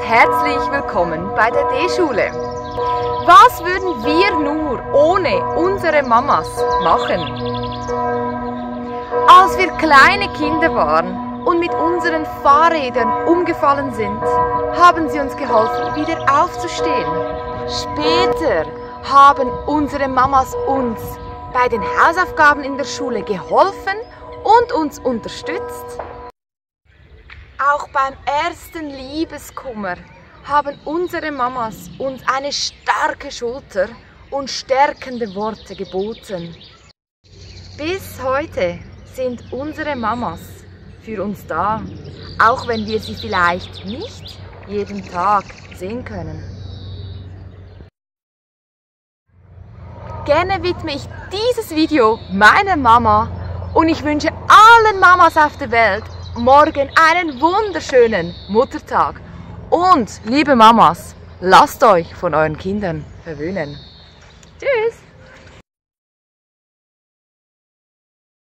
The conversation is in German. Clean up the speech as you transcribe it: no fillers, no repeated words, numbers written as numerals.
herzlich willkommen bei der D-Schule. Was würden wir nur ohne unsere Mamas machen? Als wir kleine Kinder waren und mit unseren Fahrrädern umgefallen sind, haben sie uns geholfen, wieder aufzustehen. Später haben unsere Mamas uns bei den Hausaufgaben in der Schule geholfen und uns unterstützt. Auch beim ersten Liebeskummer haben unsere Mamas uns eine starke Schulter und stärkende Worte geboten. Bis heute sind unsere Mamas für uns da, auch wenn wir sie vielleicht nicht jeden Tag sehen können. Gerne widme ich dieses Video meiner Mama und ich wünsche allen Mamas auf der Welt morgen einen wunderschönen Muttertag. Und liebe Mamas, lasst euch von euren Kindern verwöhnen. Tschüss!